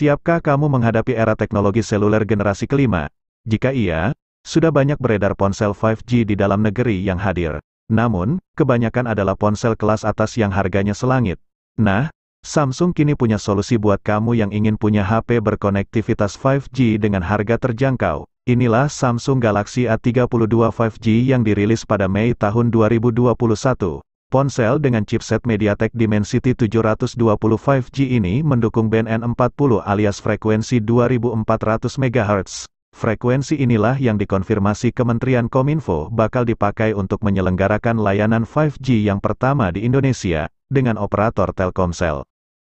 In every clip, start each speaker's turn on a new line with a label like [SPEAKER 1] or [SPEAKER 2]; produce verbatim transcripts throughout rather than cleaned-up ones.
[SPEAKER 1] Siapkah kamu menghadapi era teknologi seluler generasi kelima? Jika iya, sudah banyak beredar ponsel lima G di dalam negeri yang hadir. Namun, kebanyakan adalah ponsel kelas atas yang harganya selangit. Nah, Samsung kini punya solusi buat kamu yang ingin punya H P berkonektivitas lima G dengan harga terjangkau. Inilah Samsung Galaxy A tiga puluh dua lima G yang dirilis pada Mei tahun dua ribu dua puluh satu. Ponsel dengan chipset MediaTek Dimensity tujuh ratus dua puluh lima G ini mendukung band N empat puluh alias frekuensi dua ribu empat ratus megahertz. Frekuensi inilah yang dikonfirmasi Kementerian Kominfo bakal dipakai untuk menyelenggarakan layanan lima G yang pertama di Indonesia, dengan operator Telkomsel.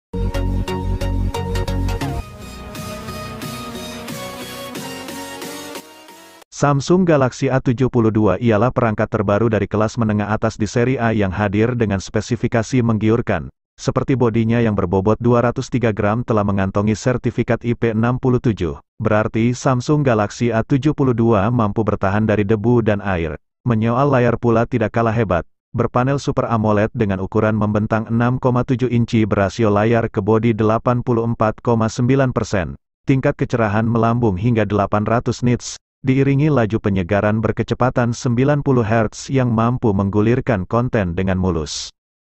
[SPEAKER 1] Samsung Galaxy A tujuh puluh dua ialah perangkat terbaru dari kelas menengah atas di seri A yang hadir dengan spesifikasi menggiurkan. Seperti bodinya yang berbobot dua ratus tiga gram telah mengantongi sertifikat I P enam puluh tujuh. Berarti Samsung Galaxy A tujuh puluh dua mampu bertahan dari debu dan air. Menyoal layar pula tidak kalah hebat. Berpanel Super AMOLED dengan ukuran membentang enam koma tujuh inci berasio layar ke bodi delapan puluh empat koma sembilan persen. Tingkat kecerahan melambung hingga delapan ratus nits. Diiringi laju penyegaran berkecepatan sembilan puluh hertz yang mampu menggulirkan konten dengan mulus.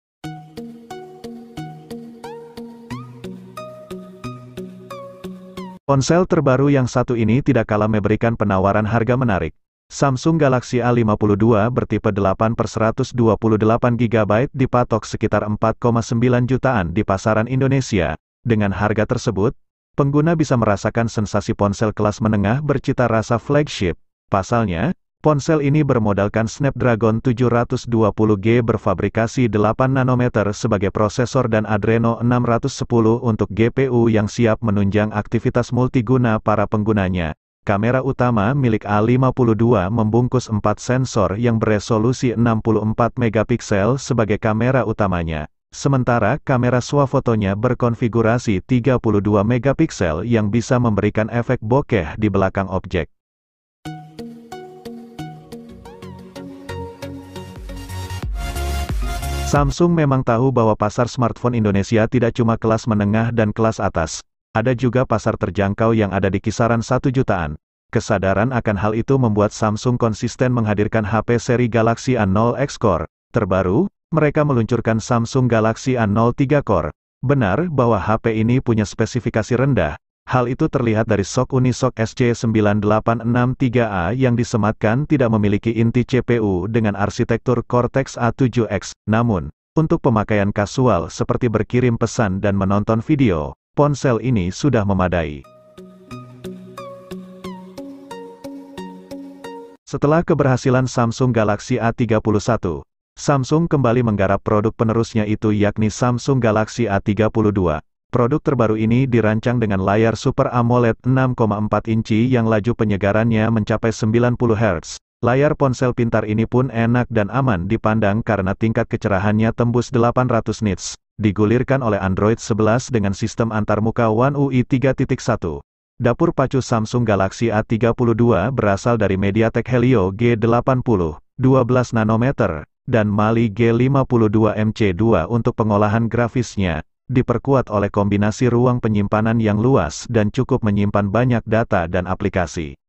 [SPEAKER 1] Ponsel terbaru yang satu ini tidak kalah memberikan penawaran harga menarik. Samsung Galaxy A lima puluh dua bertipe delapan per seratus dua puluh delapan giga byte dipatok sekitar empat koma sembilan jutaan di pasaran Indonesia. Dengan harga tersebut, pengguna bisa merasakan sensasi ponsel kelas menengah bercita rasa flagship. Pasalnya, ponsel ini bermodalkan Snapdragon tujuh ratus dua puluh G berfabrikasi delapan nanometer sebagai prosesor dan Adreno enam ratus sepuluh untuk G P U yang siap menunjang aktivitas multiguna para penggunanya. Kamera utama milik A lima puluh dua membungkus empat sensor yang beresolusi enam puluh empat megapiksel sebagai kamera utamanya. Sementara kamera swafotonya berkonfigurasi tiga puluh dua megapiksel yang bisa memberikan efek bokeh di belakang objek. Samsung memang tahu bahwa pasar smartphone Indonesia tidak cuma kelas menengah dan kelas atas. Ada juga pasar terjangkau yang ada di kisaran satu jutaan. Kesadaran akan hal itu membuat Samsung konsisten menghadirkan H P seri Galaxy A nol X Core. Terbaru, mereka meluncurkan Samsung Galaxy A nol tiga Core. Benar bahwa H P ini punya spesifikasi rendah. Hal itu terlihat dari S O C Unisoc S C sembilan delapan enam tiga A yang disematkan tidak memiliki inti C P U dengan arsitektur Cortex A tujuh X. Namun, untuk pemakaian kasual seperti berkirim pesan dan menonton video, ponsel ini sudah memadai. Setelah keberhasilan Samsung Galaxy A tiga puluh satu, Samsung kembali menggarap produk penerusnya itu yakni Samsung Galaxy A tiga puluh dua. Produk terbaru ini dirancang dengan layar Super AMOLED enam koma empat inci yang laju penyegarannya mencapai sembilan puluh hertz. Layar ponsel pintar ini pun enak dan aman dipandang karena tingkat kecerahannya tembus delapan ratus nits. Digulirkan oleh Android sebelas dengan sistem antarmuka One U I tiga titik satu. Dapur pacu Samsung Galaxy A tiga puluh dua berasal dari MediaTek Helio G delapan puluh, dua belas nanometer, dan Mali G lima puluh dua M C dua untuk pengolahan grafisnya, diperkuat oleh kombinasi ruang penyimpanan yang luas dan cukup menyimpan banyak data dan aplikasi.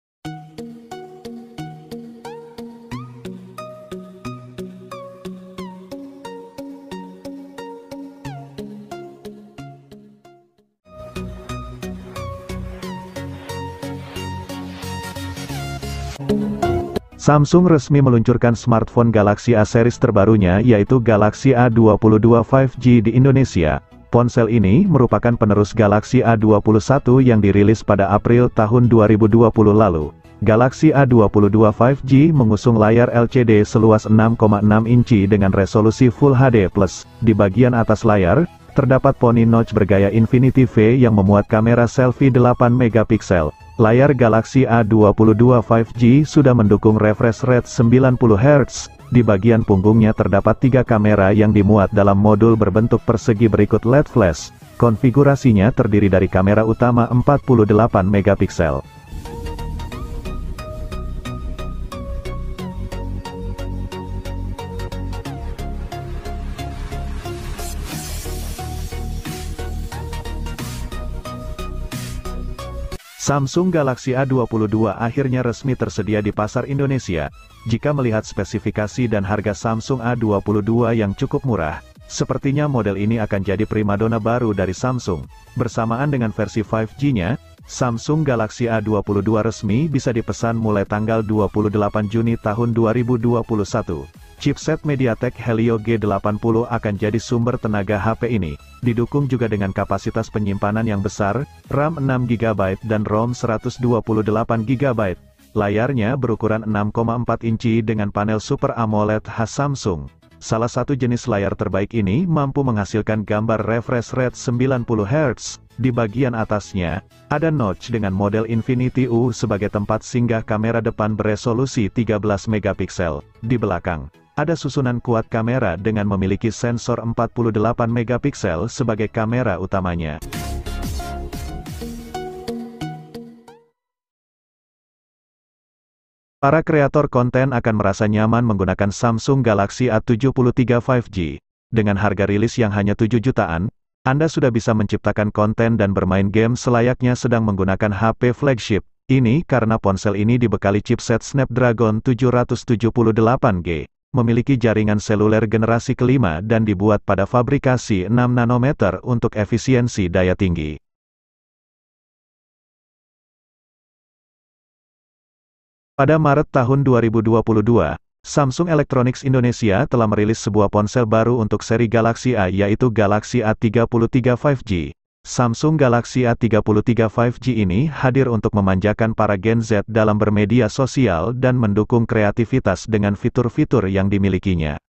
[SPEAKER 1] Samsung resmi meluncurkan smartphone Galaxy A series terbarunya yaitu Galaxy A dua puluh dua lima G di Indonesia. Ponsel ini merupakan penerus Galaxy A dua puluh satu yang dirilis pada April tahun dua ribu dua puluh lalu. Galaxy A dua puluh dua lima G mengusung layar L C D seluas enam koma enam inci dengan resolusi Full H D plus. Di bagian atas layar, terdapat poni notch bergaya Infinity V yang memuat kamera selfie delapan megapiksel. Layar Galaxy A dua puluh dua lima G sudah mendukung refresh rate sembilan puluh hertz. Di bagian punggungnya terdapat tiga kamera yang dimuat dalam modul berbentuk persegi berikut L E D flash. Konfigurasinya terdiri dari kamera utama empat puluh delapan megapiksel. Samsung Galaxy A dua puluh dua akhirnya resmi tersedia di pasar Indonesia. Jika melihat spesifikasi dan harga Samsung A dua puluh dua yang cukup murah, sepertinya model ini akan jadi primadona baru dari Samsung. Bersamaan dengan versi lima G-nya, Samsung Galaxy A dua puluh dua resmi bisa dipesan mulai tanggal dua puluh delapan Juni tahun dua ribu dua puluh satu. Chipset MediaTek Helio G delapan puluh akan jadi sumber tenaga H P ini. Didukung juga dengan kapasitas penyimpanan yang besar, RAM enam giga byte dan ROM seratus dua puluh delapan giga byte. Layarnya berukuran enam koma empat inci dengan panel Super AMOLED khas Samsung. Salah satu jenis layar terbaik ini mampu menghasilkan gambar refresh rate sembilan puluh hertz. Di bagian atasnya, ada notch dengan model Infinity U sebagai tempat singgah kamera depan beresolusi tiga belas megapiksel. Di belakang, ada susunan kuat kamera dengan memiliki sensor empat puluh delapan megapiksel sebagai kamera utamanya. Para kreator konten akan merasa nyaman menggunakan Samsung Galaxy A tujuh puluh tiga lima G. Dengan harga rilis yang hanya tujuh jutaan, Anda sudah bisa menciptakan konten dan bermain game selayaknya sedang menggunakan H P flagship. Ini karena ponsel ini dibekali chipset Snapdragon tujuh ratus tujuh puluh delapan G. Memiliki jaringan seluler generasi kelima dan dibuat pada fabrikasi enam nanometer untuk efisiensi daya tinggi. Pada Maret tahun dua ribu dua puluh dua, Samsung Electronics Indonesia telah merilis sebuah ponsel baru untuk seri Galaxy A yaitu Galaxy A tiga puluh tiga lima G. Samsung Galaxy A tiga puluh tiga lima G ini hadir untuk memanjakan para Gen Z dalam bermedia sosial dan mendukung kreativitas dengan fitur-fitur yang dimilikinya.